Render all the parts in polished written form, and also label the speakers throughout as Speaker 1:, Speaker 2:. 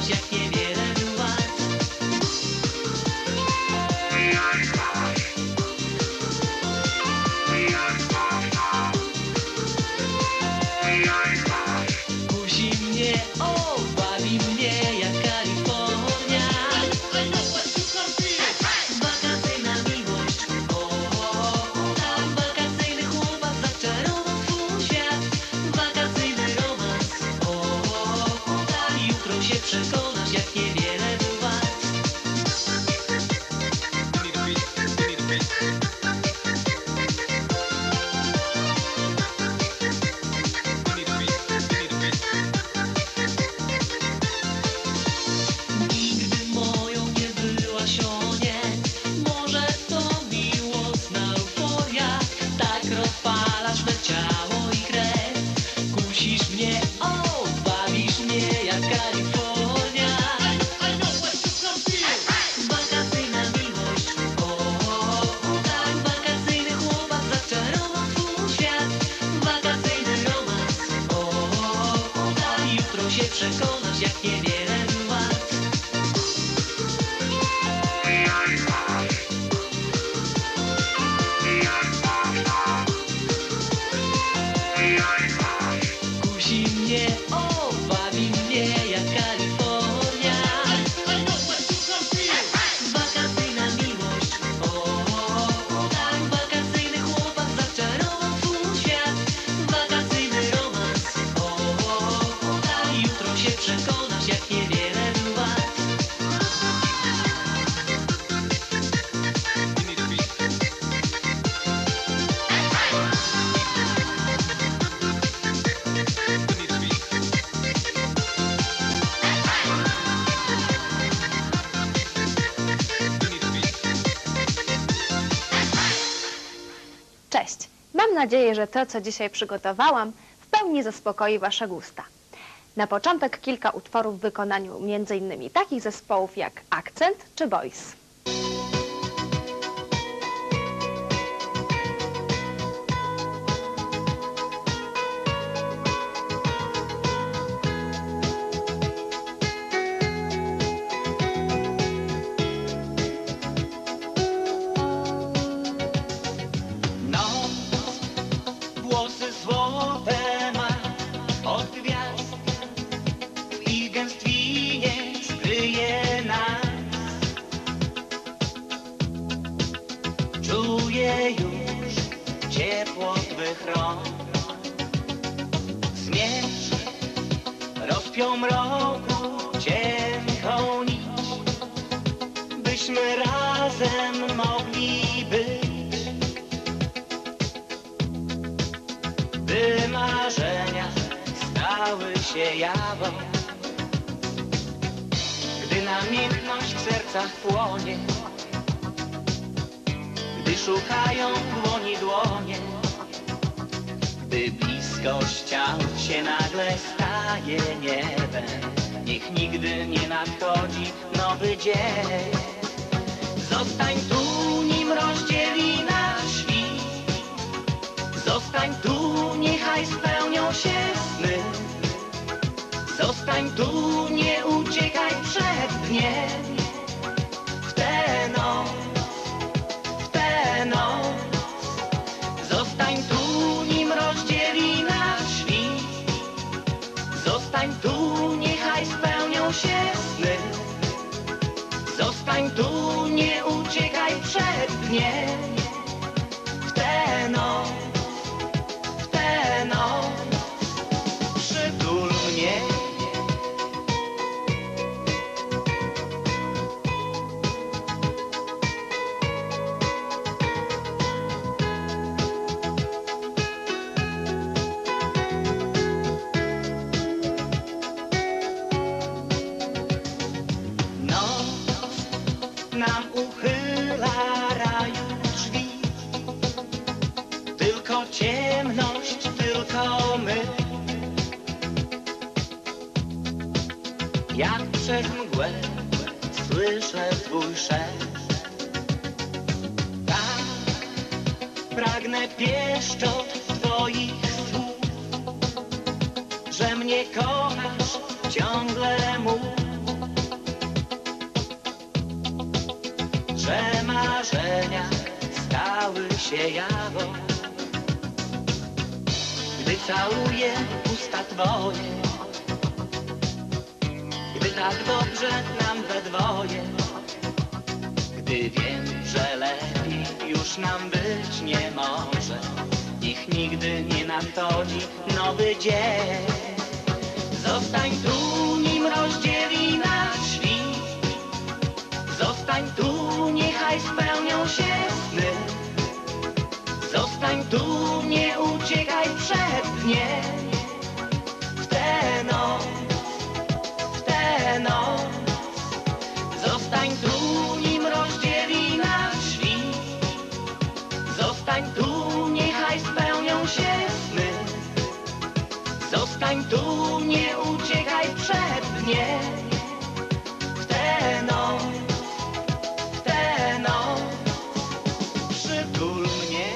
Speaker 1: przekonasz, jak niewiele był wart. Kusi mnie, o, bawi mnie jak Kalifornia. Wakacyjna miłość, o, tak, wakacyjny chłopak zaczarował twój świat. Wakacyjny romans, o, tak, jutro się przekonasz, jak niewiele był wart. Nigdy moją nie byłaś, o nie. Może to miłosna euforia. Tak rozpalasz me ciało i krew. Kusisz mnie, o, bawisz mnie jak Kalifornia. Wakacyjna miłość, o, tak, wakacyjny chłopak zaczarował twój świat. Wakacyjny romans, o, tak, jutro się przekonasz, jak niewiele był wart. Kusi mnie, o, bawi mnie jak Kalifornia. Wakacyjna miłość, o, tak, wakacyjny chłopak zaczarował twój świat. Wakacyjny romans, o, tak, jutro się przekonasz, jak niewiele był wart.
Speaker 2: Cześć! Mam nadzieję, że to, co dzisiaj przygotowałam, w pełni zaspokoi Wasze gusta. Na początek kilka utworów w wykonaniu m.in. takich zespołów jak Akcent czy Boys.
Speaker 1: Włosy złote ma od gwiazd i gęstwinie skryje nas. Czuję już ciepło twych rąk. Zmierz, rozpiął mroku cienką nić, byśmy razem mogli być. By marzenia stały się jawą, gdy namiętność w sercach płonie, gdy szukają dłoni dłonie, gdy bliskość ciał się nagle staje niebem. Niech nigdy nie nadchodzi nowy dzień. Zostań tu, nim rozdzieli nas świt. Zostań tu, niechaj spełnią się sny. Zostań tu, nie uciekaj przed dniem. W tę noc, w tę noc. Zostań tu, nim rozdzieli nas świt. Zostań tu, niechaj spełnią się sny. Zostań tu, nie uciekaj przed dniem. W tę noc, w tę noc. Przytul mnie. Nam uchyla raju drzwi. Tylko ciemność, tylko my. Jak przez mgłę słyszę twój szept. Tak, pragnę pieszczot twoich słów, że mnie kochasz, ciągle mów. rozsiejało. Gdy całuję usta twoje, gdy tak dobrze nam we dwoje, gdy wiem, że lepiej już nam być nie może, niech nigdy nie nadchodzi nowy dzień. Zostań tu, nim rozdzieli nas świt. Zostań tu, niechaj spełnią się sny. Zostań tu, nie uciekaj przed dniem. W tę noc, w tę noc. Zostań tu, nim rozdzieli nas świt. Zostań tu, niechaj spełnią się sny. Zostań tu, nie uciekaj przed dniem. W tę noc, w tę noc. Przytul mnie.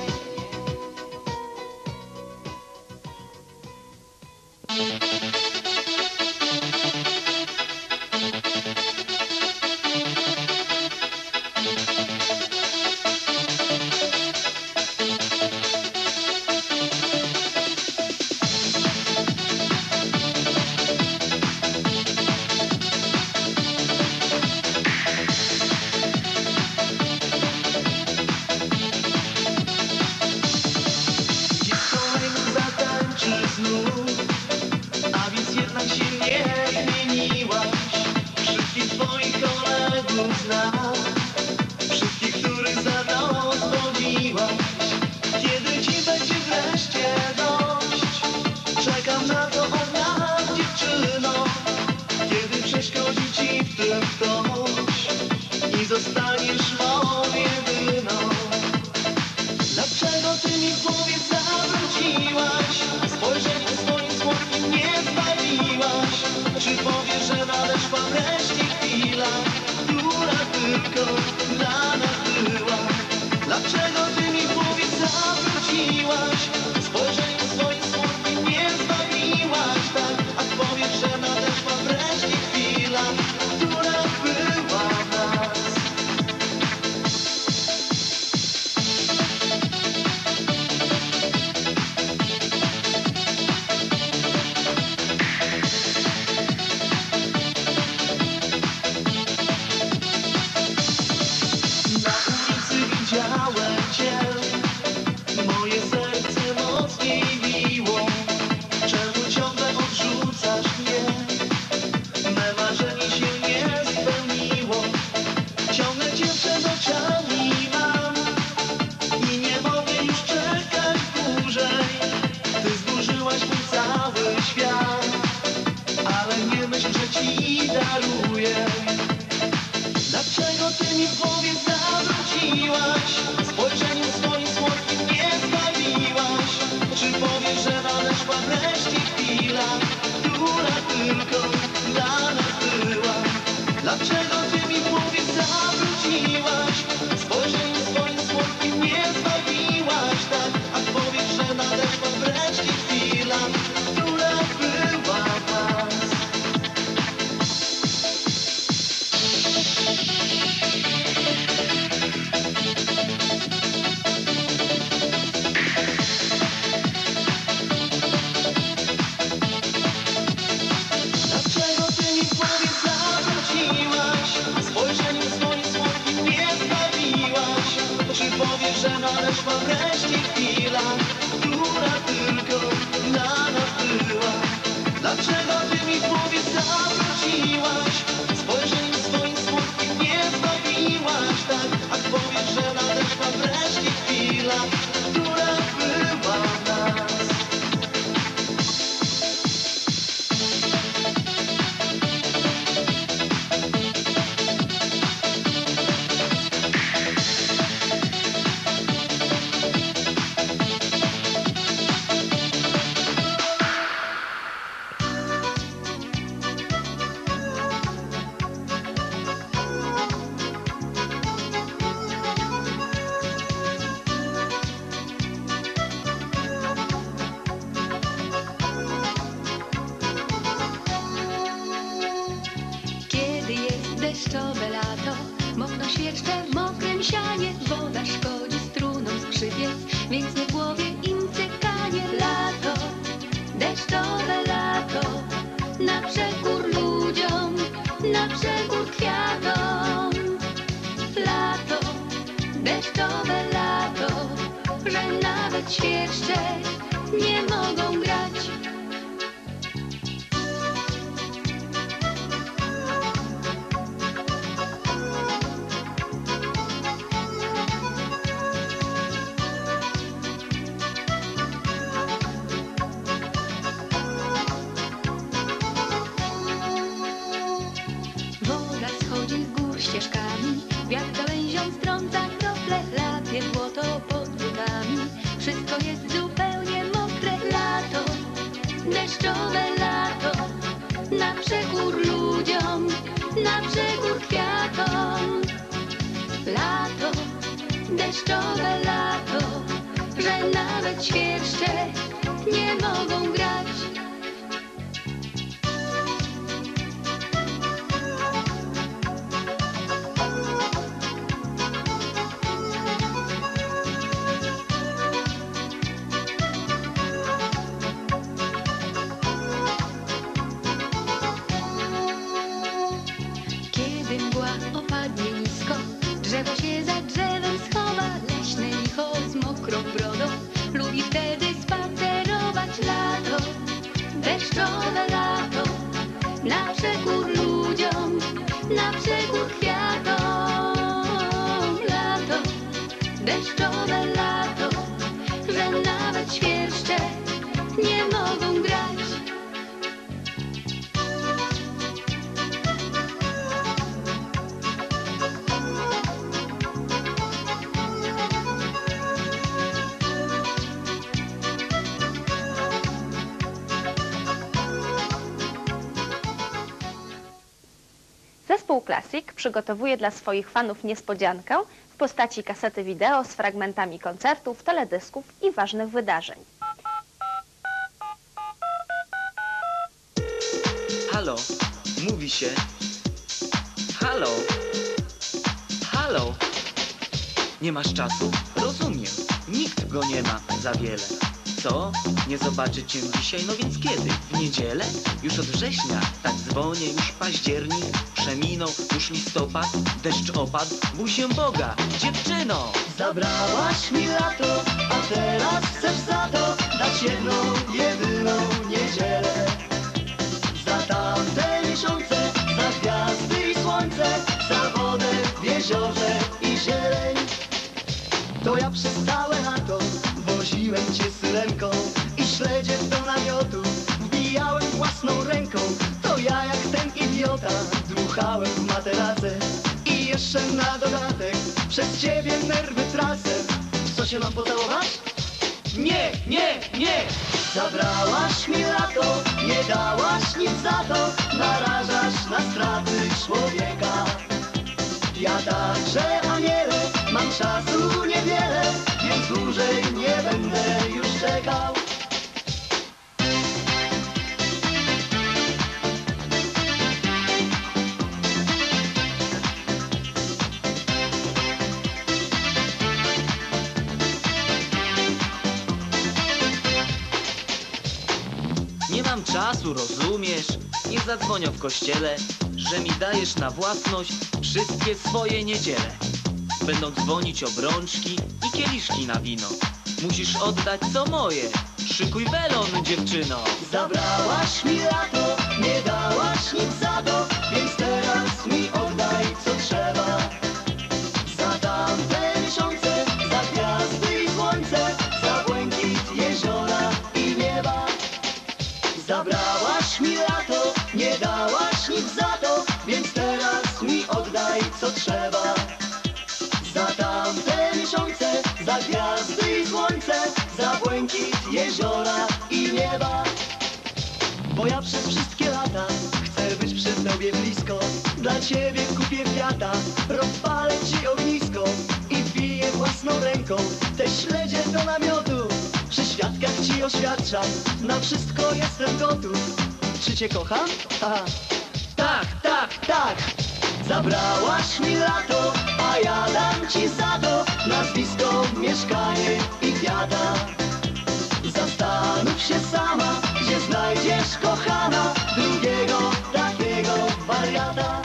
Speaker 3: A więc jednak się nie zmieniłaś. Wszystkich twoich kolegów znam, wszystkich, których za to zwodziłaś. Kiedy ci będzie wreszcie dość? Czekam na to od nas, dziewczyno. Kiedy przeszkodzi ci w tym ktoś i zostaniesz moją jedyną. Dlaczego ty mi w głowie zawróciłaś? Spojrzeniem swoim słodkim nie zbawiłaś. Czy powiesz, że nadeszła wreszcie chwila, która tylko dla nas była? Dlaczego ty mi w głowie zawróciłaś? Spojrzeniem swoim słodkim nie zbawiłaś. Tak, a powiesz, że nadeszła wreszcie chwila, która była nas. Widziałem cię, moje serce mocniej biło. Czemu ciągle odrzucasz mnie? Me marzenie się nie spełniło. Ciągle cię przed oczami mam i nie mogę już czekać dłużej. Ty zburzyłaś mój cały świat, ale nie myśl, że ci daruję. Dlaczego ty mi w głowie zawróciłaś? Spojrzeniem swoim słodkim nie zbawiłaś. Czy powiesz, że nadeszła wreszcie chwila, która tylko dla nas była? Dlaczego ty mi w głowie zawróciłaś? Spojrzeniem swoim słodkim nie zbawiłaś. Tak, a powiesz, że nadeszła wreszcie chwila, która była nas. Dlaczego ty mi w głowie zawróciłaś? Spojrzeniem swoim słodkim nie zbawiłaś. Czy powiesz, że nadeszła wreszcie chwila, która tylko dla nas była? Dlaczego ty mi w głowie zawróciłaś? Spojrzeniem swoim słodkim nie zbawiłaś. Tak, a powiesz, że nadeszła wreszcie chwila, która była nas.
Speaker 4: Deszczowe lato, mokno świerszcze w mokrym sianie, woda szkodzi strunom skrzydła. skrzypiec, więc nie w głowie im tykanie. Lato, deszczowe lato, na przekór ludziom, na przekór kwiatom. Lato, deszczowe lato, że nawet świerszcze nie mogą grać. Woda schodzi z gór ścieżkami, wiatr gałęzią strąca krople, lapie błoto pod butami. Wszystko jest zupełnie mokre. Lato, deszczowe lato, na przekór ludziom, na przekór kwiatom. Lato, deszczowe lato, że nawet świerszcze nie mogą grać. Kiedy mgła opadnie nisko, drzewo się za drzewem schowa. Leśne licho z mokrą brodą lubi wtedy spacerować. Lato, deszczowe lato, na przekór ludziom, na przekór kwiatom. Lato, deszczowe lato, że nawet świerszcze nie mogą grać.
Speaker 2: Zespół Classic przygotowuje dla swoich fanów niespodziankę w postaci kasety wideo z fragmentami koncertów, teledysków i ważnych wydarzeń.
Speaker 3: Halo, mówi się. Halo. Halo. Nie masz czasu? Rozumiem. Nikt go nie ma za wiele. Co? Nie zobaczy cię dzisiaj? No więc kiedy? W niedzielę? Już od września? Tak dzwonię, już październik przeminął, już listopad, deszcz opadł. Bój się Boga, dziewczyno!
Speaker 5: Zabrałaś mi lato, a teraz chcesz za to dać jedną, jedyną niedzielę. Za tamte miesiące, za gwiazdy i słońce, za wodę w jeziorze i zieleń. To ja przez całe lato woziłem cię syrenką i śledzie do namiotu wbijałem własną ręką. To ja jak ten idiota dmuchałem w materace i jeszcze na dodatek przez ciebie nerwy tracę. W co się mam pocałować? Nie, nie, nie! Zabrałaś mi lato, nie dałaś nic za to, narażasz na straty człowieka. Ja także, aniele, mam czasu niewiele, więc dłużej nie będę już czekał.
Speaker 3: Nie mam czasu, rozumiesz? Nie zadzwonią w kościele, że mi dajesz na własność wszystkie swoje niedziele. Będą dzwonić obrączki i kieliszki na wino. Musisz oddać co moje. Szykuj welon, dziewczyno.
Speaker 5: Zabrałaś mi lato, nie dałaś nic za to, więc teraz mi oddaj co trzeba. Za tamte miesiące, za gwiazdy i słońce, za błękit jeziora i nieba. Zabrałaś mi lato, nie dałaś nic za to, więc teraz mi oddaj co trzeba. Za tamte miesiące, za gwiazdy i słońce, za błękit jeziora i nieba. Bo ja przez wszystkie lata chcę być przy tobie blisko. Dla ciebie kupię kwiata, rozpalę ci ognisko i wbiję własną ręką te śledzie do namiotu. Przy świadkach ci oświadczam, na wszystko jestem gotów. Czy cię kocham? Aha. Tak, tak, tak. Zabrałaś mi lato, a ja dam ci za to nazwisko, mieszkanie i kwiata. Zastanów się sama, gdzie znajdziesz, kochana, drugiego takiego wariata.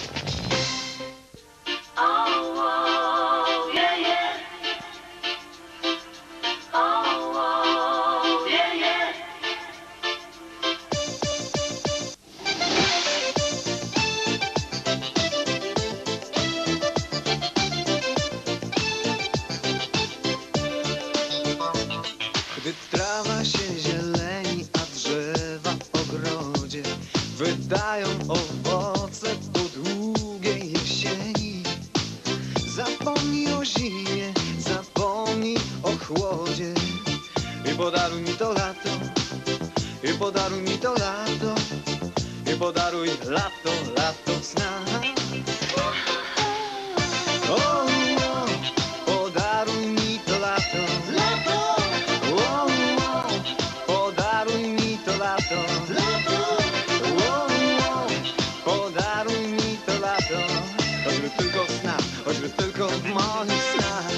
Speaker 3: Gdy trawa się zieleni, a drzewa w ogrodzie wydają owoce po długiej jesieni. Zapomnij o zimie, zapomnij o chłodzie i podaruj mi to lato, i podaruj mi to lato, i podaruj lato, lato sna. O, podaruj mi to lato. Podaruj mi to lato, podaruj mi to lato, choćby tylko w snach, choćby tylko w moich snach.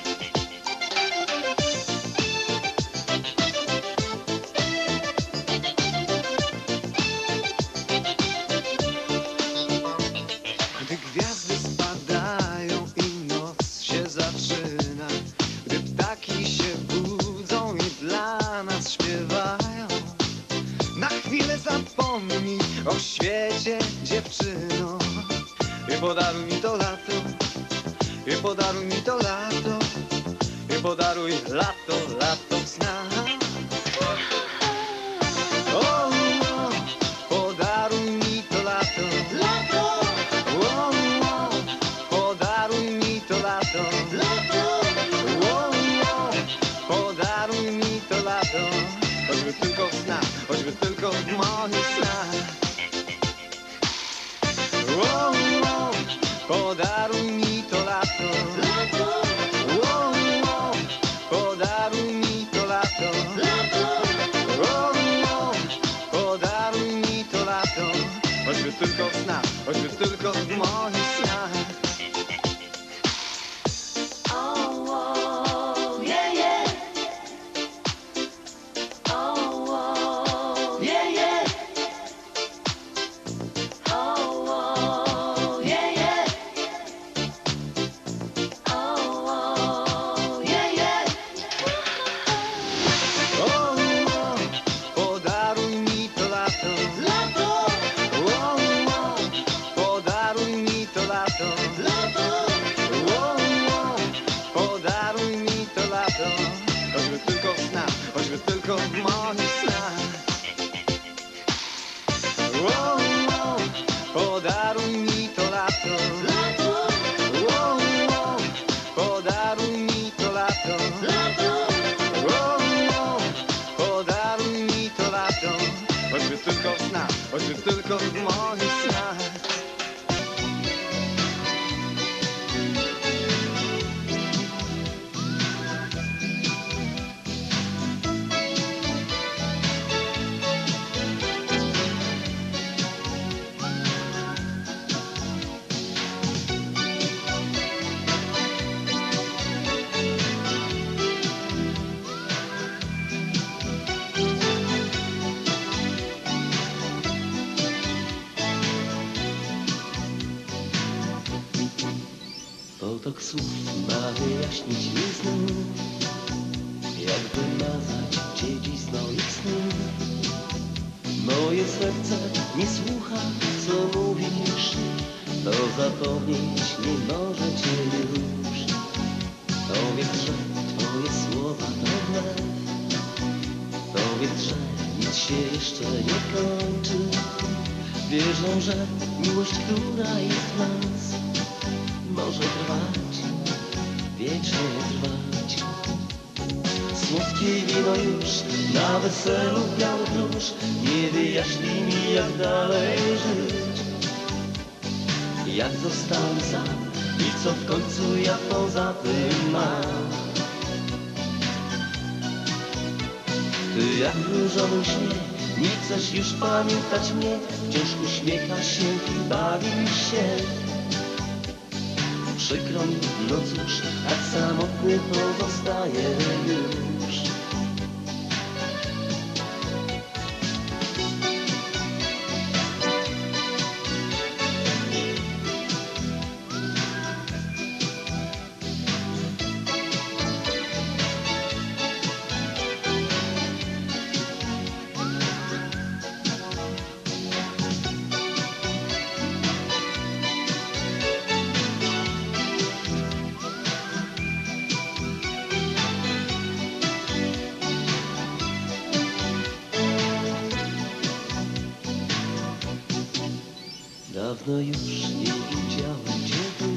Speaker 3: Gdy gwiazdy spadają i noc się zaczyna, gdy ptaki się budzą i dla nas śpiewają, na chwilę zapomnij o świecie, dziewczyno, i podaruj mi to lato, i podaruj mi to lato, i podaruj lato, lato sna. O, podaruj mi to lato, o, podaruj mi to lato, podaruj mi to lato, choćby tylko w snach, choćby tylko w moich snach. Podaruj mi to lato, podaruj mi to lato, podaruj mi to lato, choćby tylko w snach, choćby tylko w moich snach. Podaruj mi to lato, podaruj mi to lato, podaruj mi to lato, choćby tylko w snach, choćby tylko w moich snach. Podaruj mi to lato, podaruj mi to lato, podaruj mi to lato, choćby tylko w snach, choćby tylko w moich snach.
Speaker 1: Potok słów ma wyjaśnić mi znów, jak wymazać cię dziś z moich snów. Moje serce nie słucha, co mówisz, to zapomnieć nie może cię już. Powiedz, że twoje słowa to wnet, powiedz, że nic się jeszcze nie kończy. Wierzę, że miłość, która jest w nas, może trwać, wiecznie trwać. Słodkie wino już na weselu białych róż nie wyjaśni mi, jak dalej żyć. Jak zostanę sam i co w końcu ja poza tym mam. Ty jak w różowym śnie nie chcesz już pamiętać mnie, wciąż uśmiechasz się i bawisz się.
Speaker 5: Przykro mi, no cóż, tak samotny pozostaję już. Dawno już nie widziałem cię tu.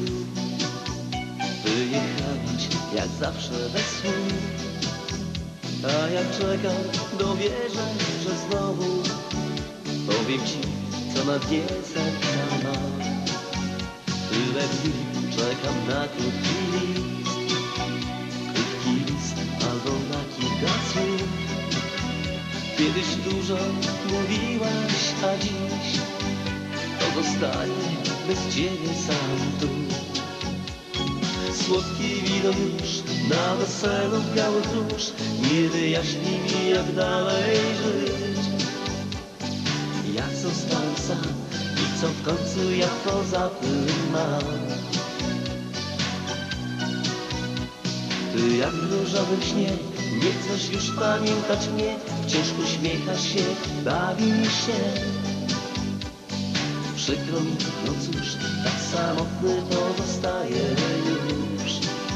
Speaker 5: Wyjechałaś jak zawsze bez słów. A jak czekam, dowierzę, że znowu powiem ci, co na dnie serca mam. Tyle dni czekam na krótki list. Krótki list albo na kilka słów. Kiedyś dużo mówiłaś, a dziś pozostaję bez ciebie sam tu. Słodki widok już na weselu białych róż nie wyjaśni mi, jak dalej żyć. Jak zostałem sam i co w końcu ja poza tym mam. Ty jak w różowym śnie nie chcesz już pamiętać mnie. Wciąż uśmiechasz się, bawisz się. Przykro mi, no cóż, tak samotny pozostaję już.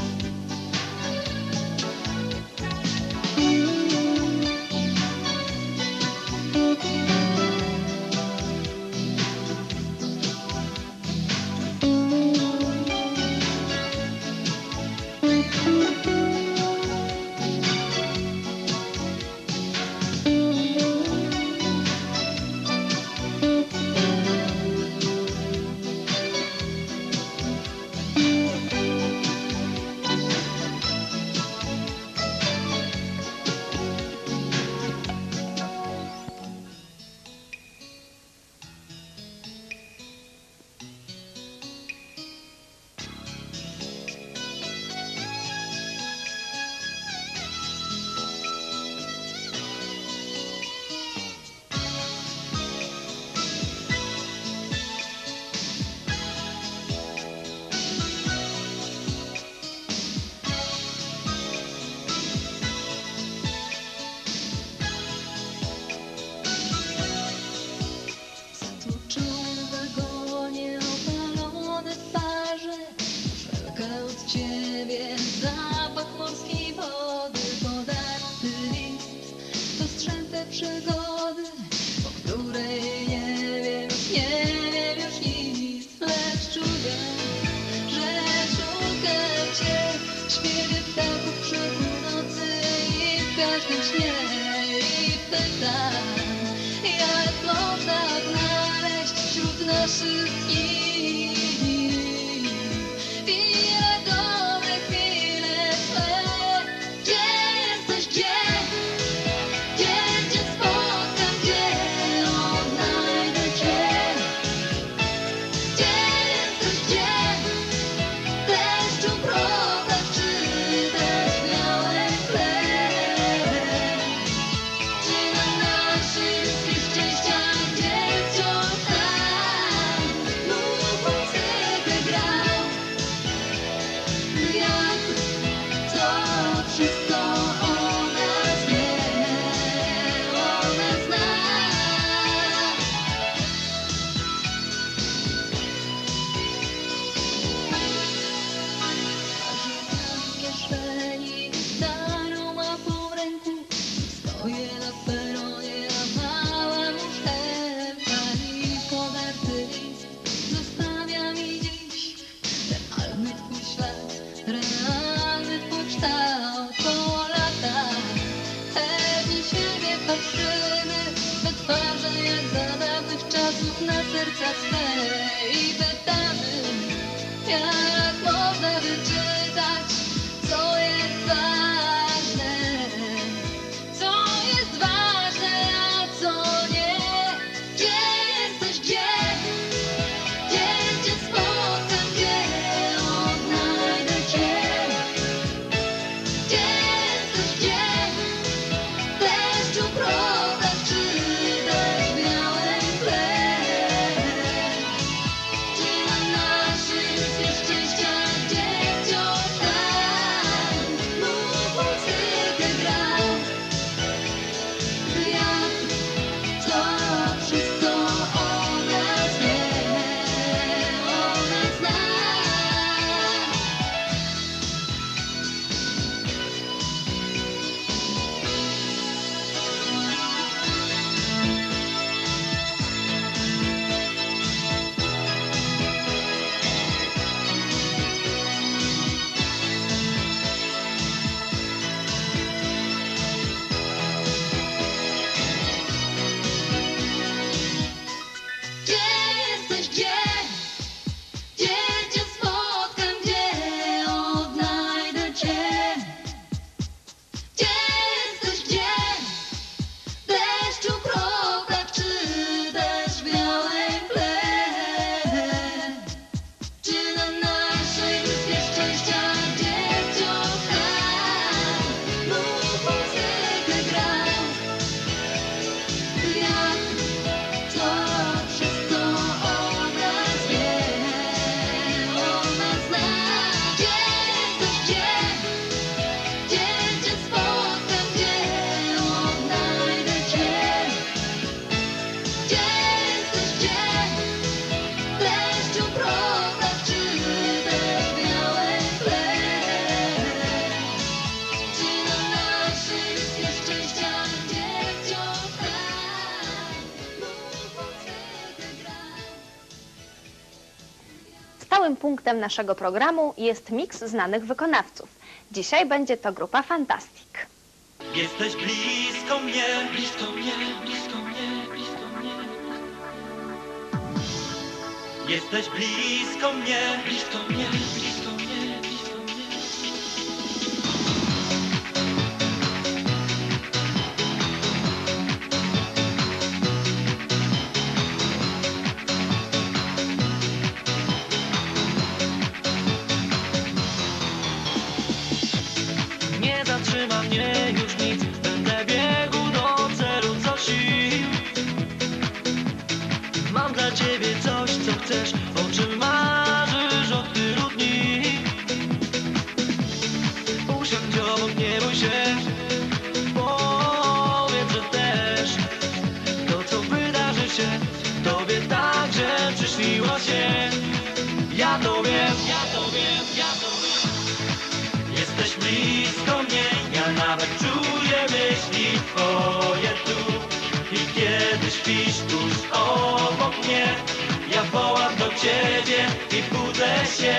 Speaker 4: Przygody, o której nie wiem już nic, lecz czuję, że szukam cię w śpiewie ptaków przy północy i w każdym śnie. I pytam, jak można znaleźć wśród naszych dni ile dobre chwile twe. Gdzie jesteś, gdzie? Na serca swe i pytamy, jak można wyczytać, co jest ważne, a co nie. Gdzie jesteś, gdzie? Gdzie cię spotkam, gdzie od
Speaker 2: Stałym punktem naszego programu jest miks znanych wykonawców. Dzisiaj będzie to grupa Fantastic.
Speaker 3: Jesteś blisko mnie, blisko mnie, blisko mnie, blisko mnie. Jesteś blisko mnie, blisko mnie, blisko mnie, blisko mnie. Nie zatrzyma mnie już nic, będę biegł do celu co sił. Mam dla ciebie coś, co chcesz, o czym marzysz od tylu dni. Usiądź obok, nie bój się, powiedz, że też to, co wydarzy się, tobie także przyśniło się. Ja to wiem, ja to wiem, ja to wiem. Jesteś blisko mnie, ja nawet czuję myśli twoje tu. I kiedy śpisz tuż obok mnie, ja wołam do ciebie i budzę się.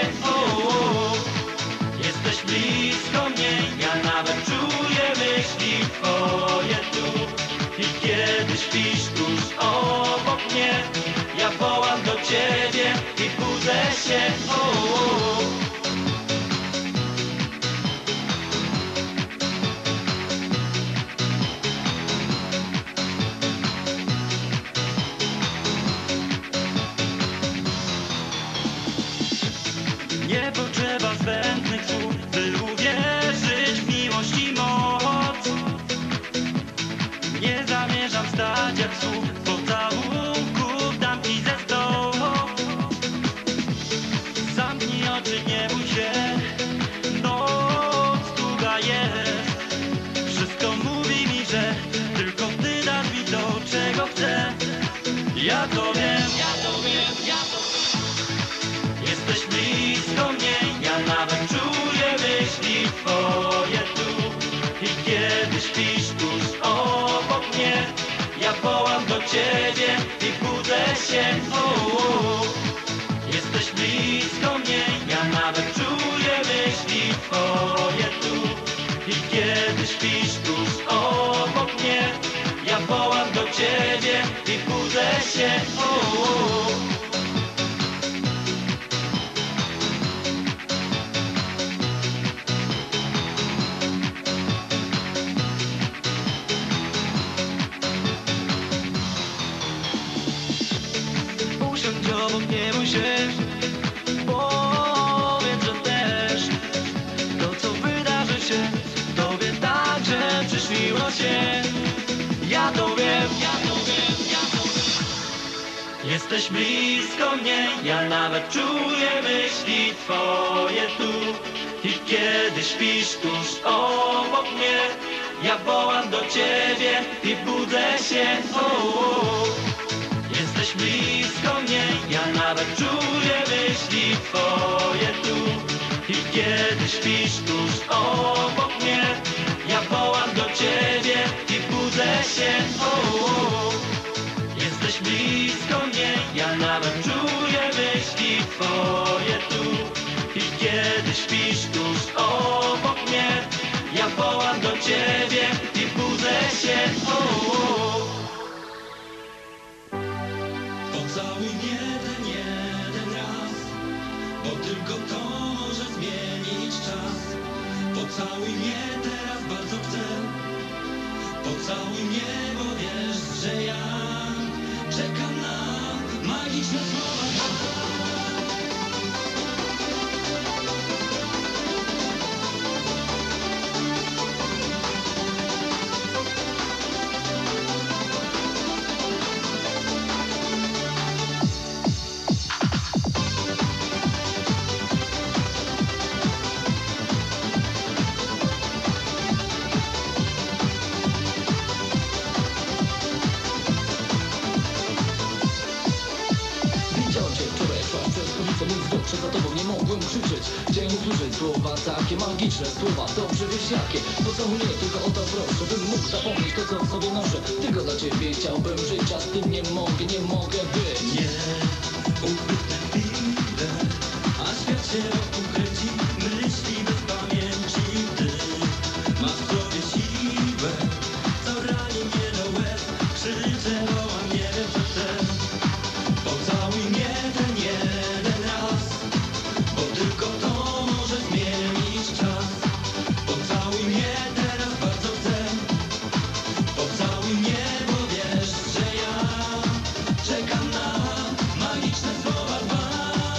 Speaker 3: Jesteś blisko mnie, ja nawet czuję myśli twoje tu. I kiedy śpisz tuż obok mnie, ja wołam do ciebie i budzę się. Nie potrzeba zbędnych słów, by uwierzyć w miłość i moc. Nie zamierzam stać jak słup pocałunków, dam ci ze 100. Zamknij oczy, nie bój się, noc długa jest. Wszystko mówi mi, że tylko ty dasz mi to, czego chcę. Ja to wiem, ja to wiem, ja to wiem. Jesteś blisko mnie, ja nawet czuję myśli twoje tu. I kiedy śpisz tuż obok mnie, ja wołam do ciebie i budzę się. Jesteś blisko mnie, ja nawet czuję myśli twoje tu. I kiedy śpisz tuż obok mnie, ja wołam do ciebie i budzę się. Usiądź obok, nie bój się, powiedz, że też to, co wydarzy się, tobie także przyśniło się. Ja to wiem, ja to wiem, ja to wiem. Jesteś blisko mnie, ja nawet czuję myśli twoje tu. I kiedy śpisz tuż obok mnie, ja wołam do ciebie i budzę się. Jesteś blisko mnie, ja nawet czuję myśli twoje tu. I kiedy śpisz tuż obok mnie, ja wołam do ciebie i budzę się. Jesteś blisko mnie, ja nawet czuję myśli twoje tu. I kiedy śpisz tuż obok mnie, ja wołam do ciebie i budzę się. Pocałuj mnie ten jeden raz, bo tylko to może zmienić czas. Pocałuj mnie teraz, bardzo chcę. Pocałuj mnie, bo wiesz, że ja czekam na magiczne słowa.
Speaker 6: Przez za tobą nie mogłem krzyczeć. Chciałem usłyszeć słowa takie magiczne, słowa dobrze wiesz jakie. Pocałuj mnie, tylko o to proszę, bym mógł zapomnieć to, co w sobie noszę. Tylko dla ciebie chciałbym żyć, a z tym nie mogę być.
Speaker 3: Nie, ukryte chwile tylko to może zmienić czas. Pocałuj mnie teraz, bardzo chcę. Pocałuj mnie, bo wiesz, że ja czekam na magiczne słowa dwa.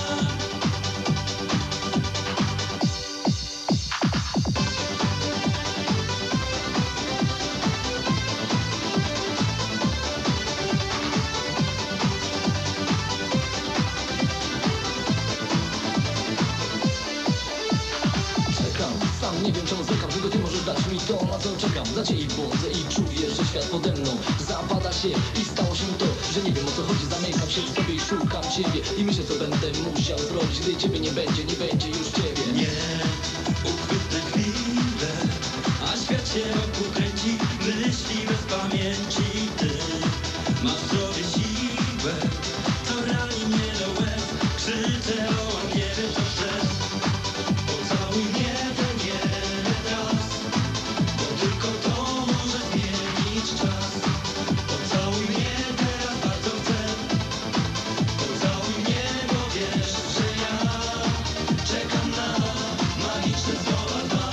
Speaker 6: Sam nie wiem czemu zwlekam, tylko ty możesz dać mi to, na co czekam. Dla ciebie błądzę i czuję, że świat pode mną zapada się i stało się to, że nie wiem o co chodzi. Zamykam się w sobie i szukam ciebie i myślę co będę musiał zrobić, gdy ciebie nie będzie już ciebie.
Speaker 3: Nie, ukryte chwile, a świat się wokół kręci, myśli bez pamięci. Ty masz w sobie siłę, co rani mnie do łez. Krzyczę, wołam, nie wiem co chcę. Pocałuj mnie ten jeden raz, bo tylko to może zmienić czas. Pocałuj mnie teraz, bardzo chcę. Pocałuj mnie, bo wiesz, że ja czekam na magiczne słowa dwa.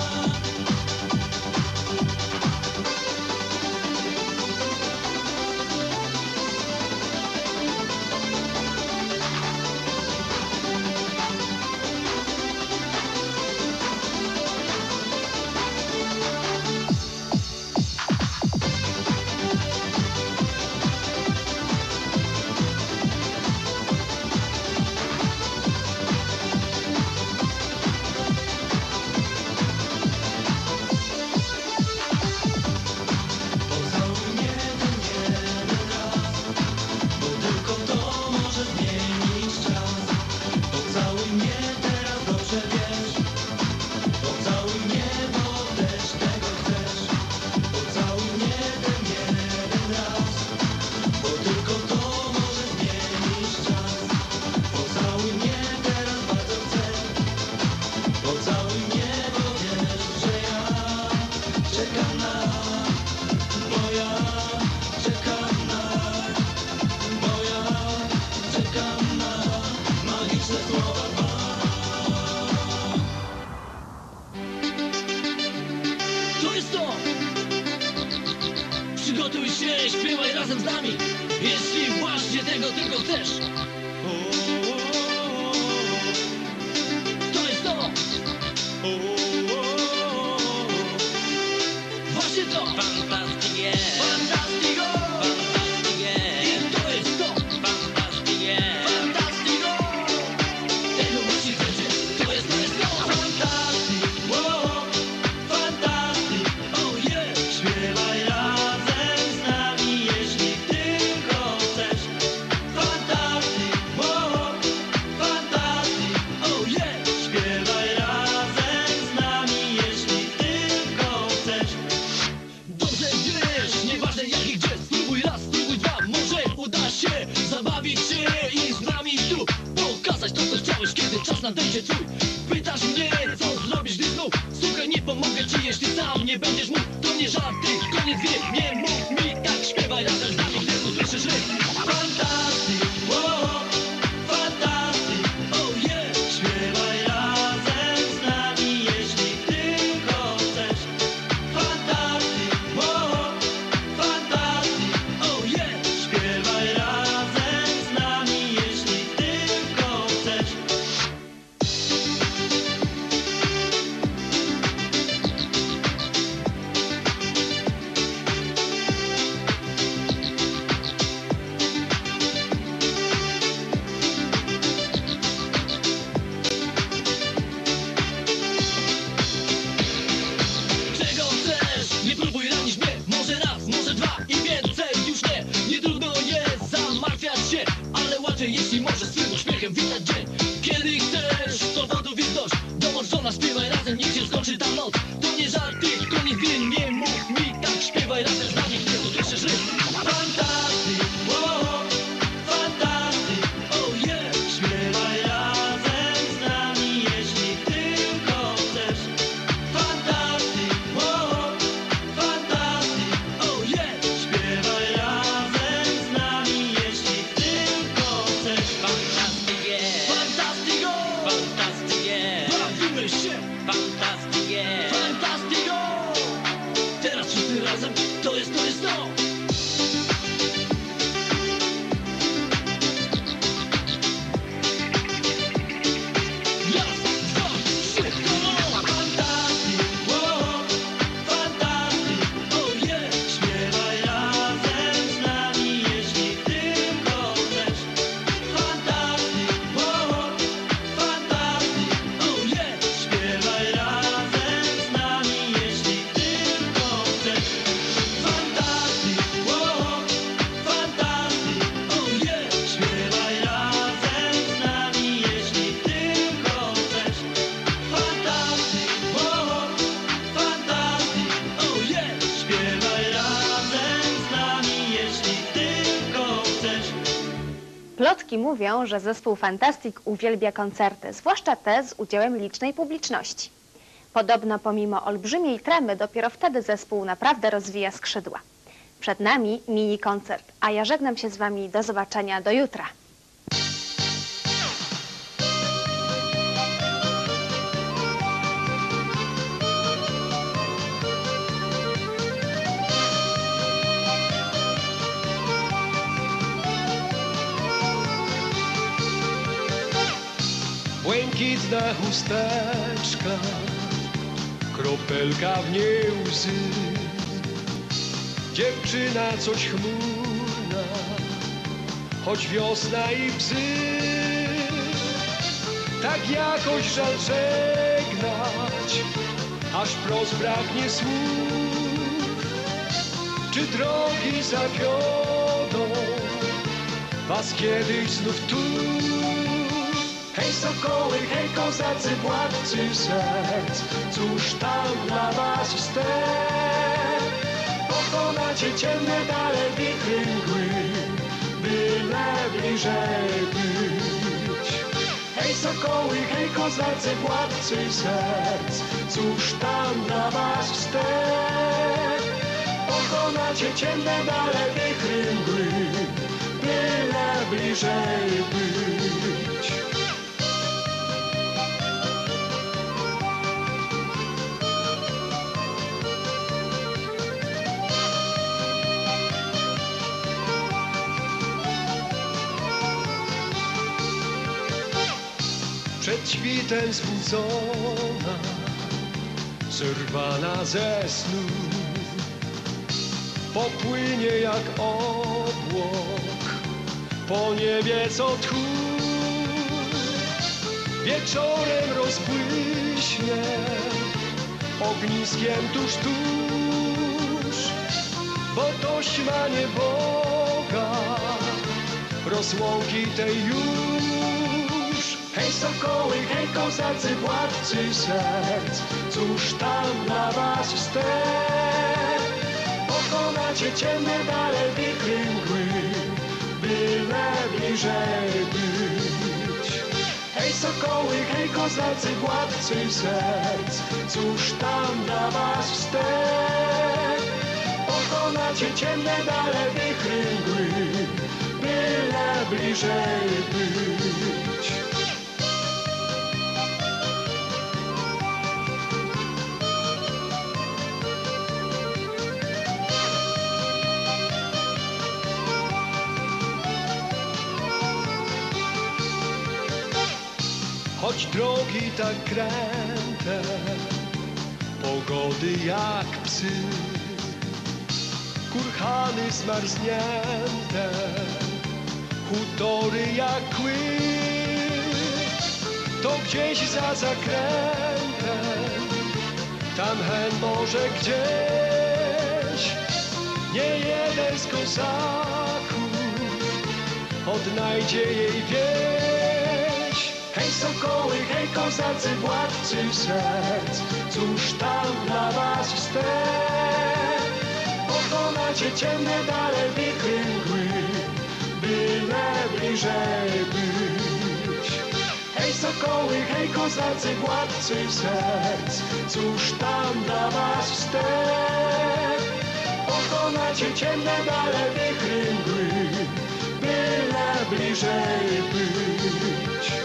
Speaker 3: Pocałuj mnie ten jeden raz, bo tylko to może zmienić czas. Pocałuj mnie teraz, dobrze wiesz. Pocałuj mnie, bo też tego chcesz. Pocałuj mnie ten jeden raz, bo tylko to może zmienić czas. Pocałuj mnie teraz, bardzo chcę. Pocałuj mnie, bo wiesz, że ja czekam na, bo ja czekam na, bo ja czekam na magiczne słowa dwa.
Speaker 6: To jest to! Przygotuj się, śpiewaj razem z nami, jeśli właśnie tego tylko chcesz. To jest to! Właśnie to!
Speaker 1: Fantastique,
Speaker 6: Fantastico!
Speaker 1: fantastique,
Speaker 6: I to jest to!
Speaker 1: fantastique.
Speaker 6: Fantastico! Tego właśnie chcecie! To jest to!
Speaker 3: Fantastic, wow, fantastic.
Speaker 6: Oh yeah!
Speaker 3: Śpiewaj razem z nami, jeśli tylko chcesz. Fantastic, wow, fantastic.
Speaker 6: Oh yeah!
Speaker 3: Śpiewaj razem z nami, jeśli tylko chcesz.
Speaker 6: Dobrze wiesz, nieważne jak i gdzie. Spróbuj raz, spróbuj dwa, może uda się zabawić się i z nami tu pokazać to co chciałeś, kiedy czas nadejdzie twój. Pytasz mnie, co zrobisz gdy znów. Słuchaj, nie pomogę ci, jeśli sam nie będziesz mógł. To nie żarty, koniec gry, nie mów mi tak. Śpiewaj razem z nami, gdy usłyszysz rytm.
Speaker 3: Fantastic, wow, fantastic.
Speaker 6: Oh yeah!
Speaker 3: Śpiewaj razem z nami, jeśli tylko chcesz. Fantastic, wow, fantastic.
Speaker 6: Oh yeah!
Speaker 3: Śpiewaj razem z nami, jeśli tylko chcesz.
Speaker 6: Czego chcesz? Nie próbuj ranić mnie. Może raz, może dwa i więcej już nie. Nie trudno jest zamartwiać się, ale łatwiej jeśli możesz swym uśmiechem witać dzień. Kiedy chcesz, powodów jest dość. Dołącz do nas, śpiewaj razem, niech się skończy ta noc. To nie żarty, koniec gry, nie mów mi tak. Śpiewaj razem z nami, gdy usłyszysz rytm.
Speaker 3: Fantastic, wow, fantastic.
Speaker 6: Oh yeah!
Speaker 3: Śpiewaj razem z nami, jeśli tylko chcesz. Fantastic, wow, fantastic.
Speaker 6: Oh yeah!
Speaker 3: Śpiewaj razem z nami, jeśli tylko chcesz.
Speaker 1: Fantastique,
Speaker 6: Fantastico!
Speaker 2: Plotki mówią, że zespół Fantastic uwielbia koncerty, zwłaszcza te z udziałem licznej publiczności. Podobno pomimo olbrzymiej tremy dopiero wtedy zespół naprawdę rozwija skrzydła. Przed nami mini koncert, a ja żegnam się z Wami do zobaczenia do jutra.
Speaker 7: Błękitna chusteczka, kropelka w niej łzy. Dziewczyna coś chmurna, choć wiosna i bzy. Tak jakoś żal żegnać, aż wprost braknie słów. Czy drogi zawiodą was kiedyś znów tu? Hej sokoły, hej kozacy, władcy serc, cóż tam dla was wstęp? Pokonacie ciemne dale, wichry mgły, byle bliżej być. Hej sokoły, hej kozacy, władcy serc, cóż tam dla was wstęp? Pokonacie ciemne dale, wichry mgły, byle bliżej być. Przed świtem zbudzona, zerwana ze snu, popłynie jak obłok po niebie co tchu. Wieczorem rozbłyśnie ogniskiem tuż, bo dość ma nieboga rozłąki tej już. Hej sokoły, hej kozacy, władcy serc, cóż tam dla was wstęp? Pokonacie ciemne dale, wichry mgły, byle bliżej być. Hej sokoły, hej kozacy, władcy serc, cóż tam dla was wstęp? Pokonacie ciemne dale, wichry mgły, byle bliżej być. Choć drogi tak kręte, pogody jak psy, kurhany zmarznięte, hutory jak kły, to gdzieś za zakrętem, tam hen może gdzieś, nie jeden z kozaków odnajdzie jej wieś. Hej sokoły, hej kozacy, władcy serc, cóż tam dla was wstęp? Pokonacie ciemne dale, wichry mgły, byle bliżej być. Hej sokoły, hej kozacy, władcy serc, cóż tam dla was wstęp? Pokonacie ciemne dale, wichry mgły, byle bliżej być.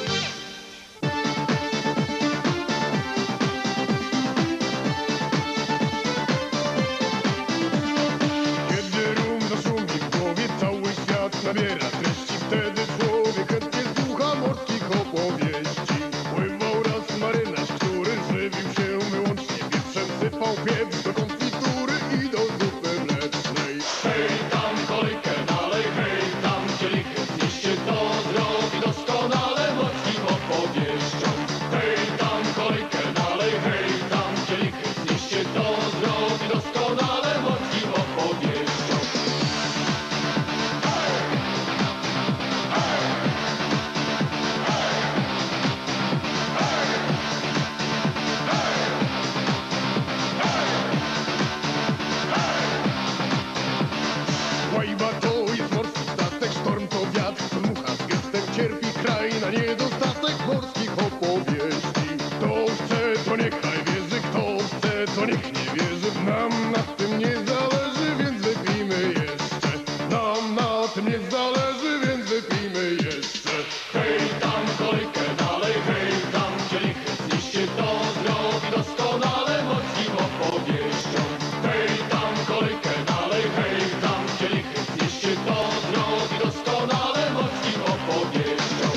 Speaker 8: Nabiera treści, wtedy człowiek chętnie słucha morskich opowieści. Pływał raz marynarz, który żywił się wyłącznie wieprzem, sypał pieprz do konfitury i do zupy mlecznej.
Speaker 6: Hej tam kolejkę dalej, hej tam cielikę, znieście to drogi doskonale.
Speaker 8: to nikt nie wierzy. Nam na tym nie zależy, więc wypijmy jeszcze. Nam na tym nie zależy, więc wypijmy jeszcze.
Speaker 6: Hej, tam kolejkę dalej, hej, tam kielichy, zniszcie to zdrowi doskonale morskim opowieścią. Hej, tam kolejkę dalej, hej, tam kielichy, zniszcie to zdrowi doskonale morskim opowieścią.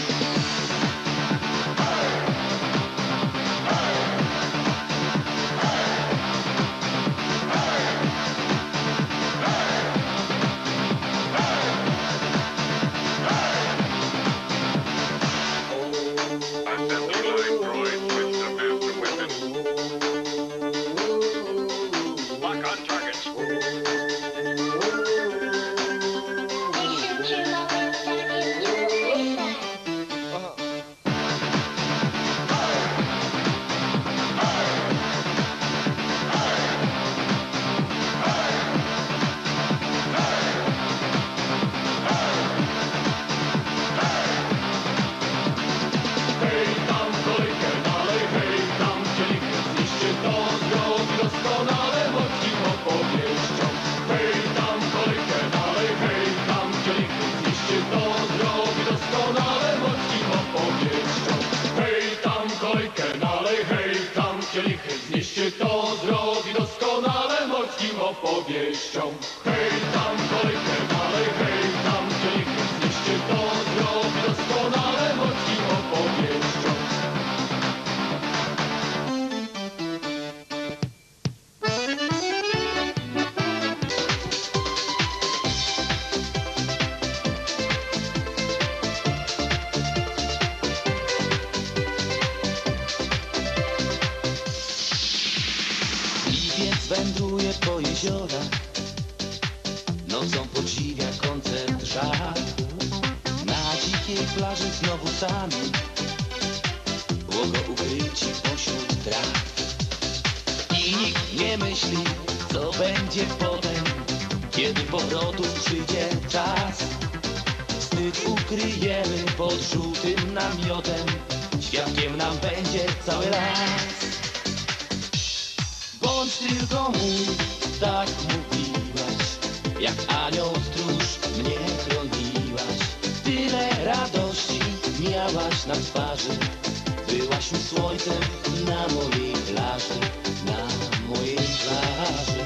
Speaker 6: Znieście to zdrowi doskonale morskim opowieścią. Hej, tam kolejkę dalej, hej, tam kielichy, znieście to zdrowi doskonale morskim opowieścią.
Speaker 5: Wędruje po jeziorach, nocą podziwia koncert żar. Na dzikiej plaży znowu sami, błogo ukryci pośród traw. I nikt nie myśli, co będzie potem, kiedy powrotów przyjdzie czas. Wstyd ukryjemy pod żółtym namiotem, świadkiem nam będzie cały las. Bądź tylko mój, tak mówiłaś, jak anioł stróż mnie chroniłaś. Tyle radości miałaś na twarzy, byłaś mi słońcem na mojej plaży, na mojej plaży.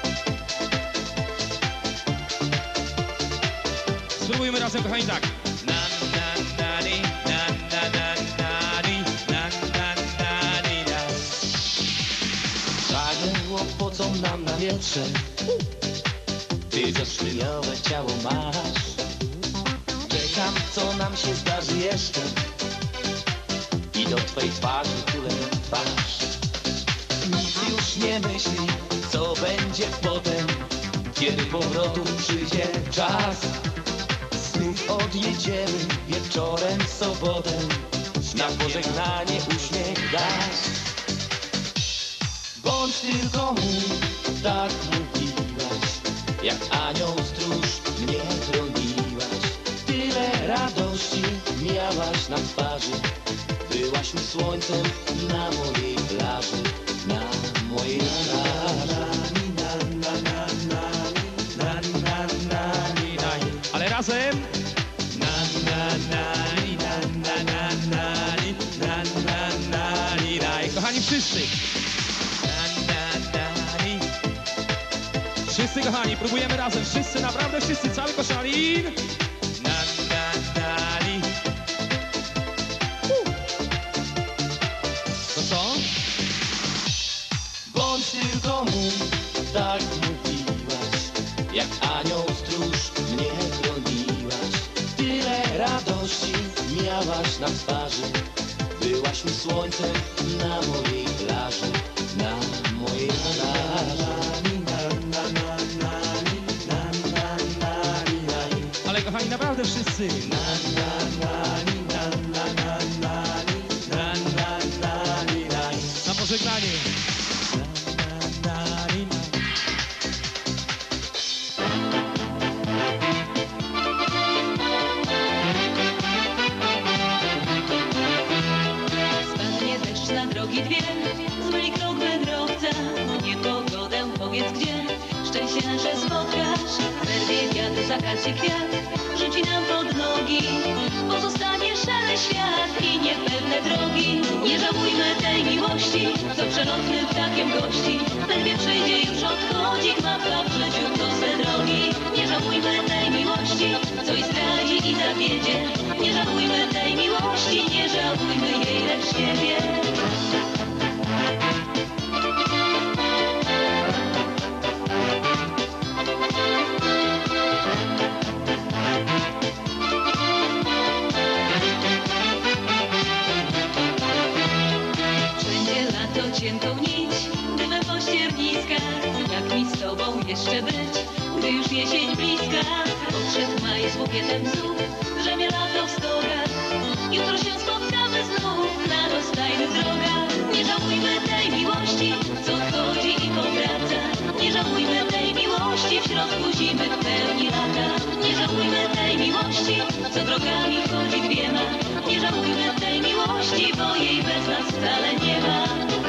Speaker 9: Spróbujmy razem, kochani, tak.
Speaker 5: Łopocą nam na wietrze, ty co szkleniowe ciało masz. Czekam, co nam się zdarzy jeszcze i do twej twarzy tulę twarz. Nic już nie myśli, co będzie potem, kiedy powrotów przyjdzie czas. Znów odjedziemy wieczorem w sobotę, na pożegnanie uśmiech dasz. Bądź tylko mój, tak mówiłaś, jak anioł stróż mnie chroniłaś. Tyle radości miałaś na twarzy, byłaś mi słońcem na mojej plaży, na mojej plaży.
Speaker 9: Ale razem. Kochani, wszyscy. Wszyscy, kochani, próbujemy razem. Wszyscy, naprawdę wszyscy, cały Koszalin. To co?
Speaker 5: Bądź tylko mój, tak mówiłaś, jak anioł stróż mnie chroniłaś. Tyle radości miałaś na twarzy, byłaś mi słońcem na mojej plaży, na mojej plaży.
Speaker 9: Ale kochani, naprawdę wszyscy. Na pożegnanie.
Speaker 1: Spadnie deszcz na drogi dwie, zmyli krok wędrowca, no niepogodę, powiedz gdzie szczęście nasze spotkasz. Zerwie wiatr, zakazie kwiat, rzuci nam pod nogi. Pozostanie szary świat i niepewne drogi. Nie żałujmy tej miłości, co przelotnym ptakiem gości. Ledwie przyjdzie, już odchodzi, gmachla w życiu proste drogi. Nie żałujmy tej miłości, co i zdradzi i zawiedzie. Nie żałujmy tej miłości, nie żałujmy jej, lecz siebie. Wszędzie lato cienką nić, dymem po ścierniskach. Jak mi z tobą jeszcze być, gdy już jesień bliska? Odszedł maj z bukietem bzów, drzemie lato w stogach. Jutro się spotkamy znów na rozstajnych drogach. Nie żałujmy tej miłości, co odchodzi i powraca. Nie żałujmy tej miłości, w środku zimy w pełni lata. Nie żałujmy tej miłości, co drogami chodzi dwiema. Nie żałujmy tej miłości, bo jej bez nas wcale nie ma.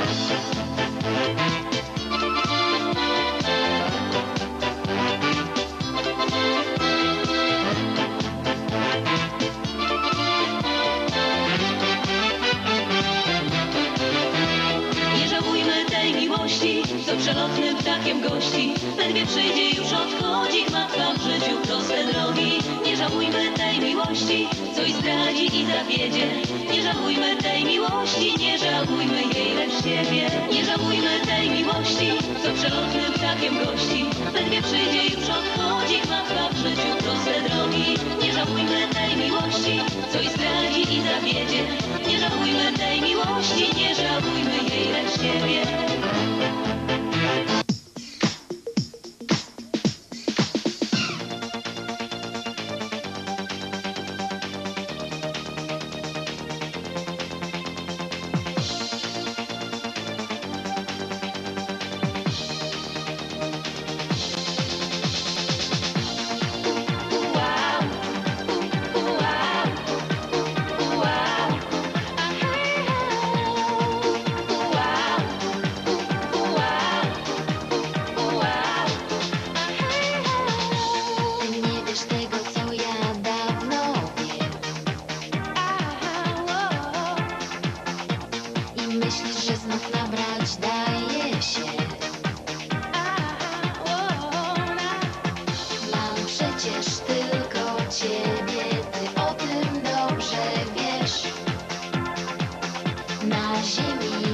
Speaker 1: Nie żałujmy tej miłości, co przelotnym ptakiem gości. Ledwie przyjdzie, już odchodzi, gmachwa w życiu proste drogi. Nie żałujmy tej miłości, co i zdradzi i zawiedzie. Nie żałujmy tej miłości, nie żałujmy jej, lecz siebie. Nie żałujmy tej miłości, co przelotnym ptakiem gości. Ledwie przyjdzie, już odchodzi, gmachwa w życiu proste drogi. Nie żałujmy tej miłości, co i zdradzi i zawiedzie. Nie żałujmy tej miłości, nie żałujmy jej, lecz siebie.
Speaker 4: Ty nie wiesz tego, co ja dawno wiem. I myślisz, że znów nabrać daje się. Mam przecież tylko ciebie, ty o tym dobrze wiesz. Na ziemi